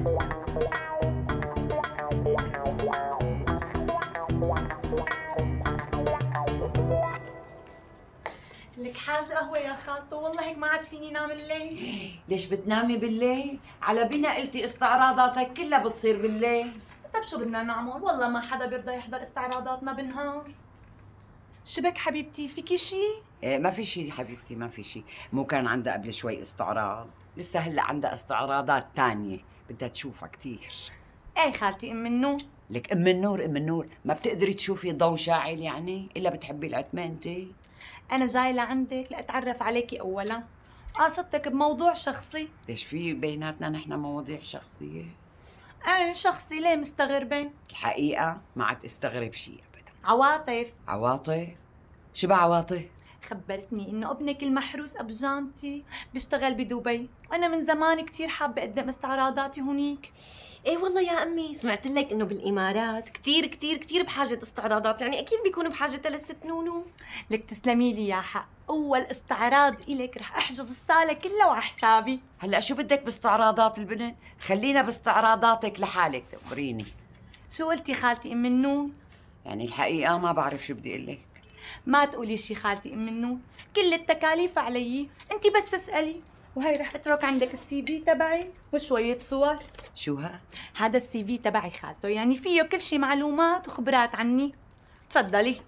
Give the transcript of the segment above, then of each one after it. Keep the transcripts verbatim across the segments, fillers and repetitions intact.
لك حاجة قهوة يا خالته، والله هيك ما عاد فيني نام الليل. ليش بتنامي بالليل؟ على بنا قلتي استعراضاتك كلها بتصير بالليل. طب شو بدنا نعمل؟ والله ما حدا بيرضى يحضر استعراضاتنا بالنهار. شبك حبيبتي، فيكي شي؟ إيه ما في شيء حبيبتي، ما في شيء، مو كان عندها قبل شوي استعراض، لسه هلا عندها استعراضات تانية بدها تشوفها كثير. ايه خالتي ام النور. لك ام النور ام النور، ما بتقدري تشوفي ضوء شاعل يعني؟ الا بتحبي العتمة انت؟ انا جاي لعندك لاتعرف عليكي اولا، قاصدتك بموضوع شخصي. ليش في بيناتنا نحن مواضيع شخصية؟ ايه شخصي، ليه مستغربين؟ الحقيقة ما عاد استغرب شيء ابدا. عواطف. عواطف؟ شو بقى عواطف؟ خبرتني انه ابنك المحروس ابو جانتي بيشتغل بدبي، وانا من زمان كثير حابه اقدم استعراضاتي هونيك. ايه والله يا امي، سمعت لك انه بالامارات كثير كثير كثير بحاجه استعراضات، يعني اكيد بيكونوا بحاجه للست نونو. لك تسلمي لي يا حق، اول استعراض الك رح احجز الصاله كلها وعلى حسابي. هلا شو بدك باستعراضات البنت؟ خلينا باستعراضاتك لحالك، تخبريني. شو قلتي خالتي ام النون؟ يعني الحقيقة ما بعرف شو بدي اقول لك. ما تقولي شي خالتي ام النون، كل التكاليف علي، انت بس تسالي. وهي رح اترك عندك السي في تبعي وشويه صور. شو ها؟ هذا السي في تبعي خالته، يعني فيه كل شي معلومات وخبرات عني. تفضلي.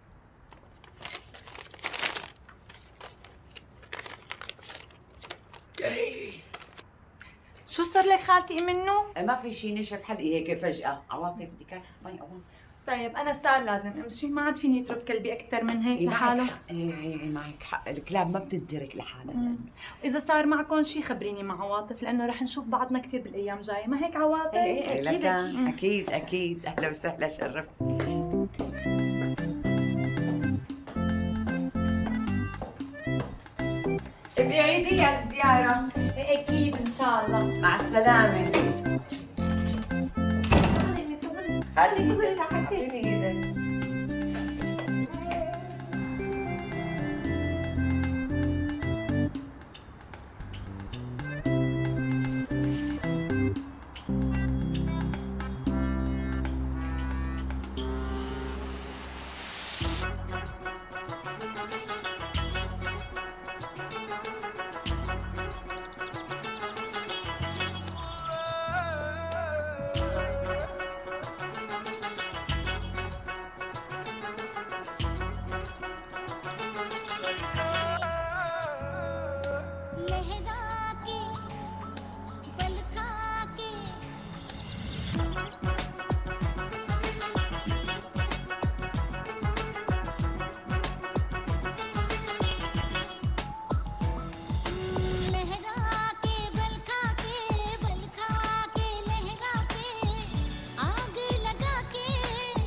شو صار لك خالتي ام النون؟ ما في شيء، نشف حلقي هيك فجأة. عواطف بدي كاسة مي أول. طيب انا صار لازم امشي، ما عاد فيني اترك كلبي اكثر من هيك إيه لحاله. معك حق. ايه ايه معك حق، الكلاب ما بتنترك لحالها. اذا صار معكم شيء خبريني مع عواطف، لانه رح نشوف بعضنا كثير بالايام جايه، ما هيك عواطف؟ ايه أكيد اكيد أكيد. اكيد اكيد. اهلا وسهلا، شرفت. بعيدي يا الزيارة. اكيد ان شاء الله. مع السلامة. هاتي ايدك، حطيني ايدك.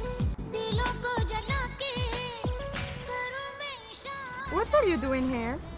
What are you doing here?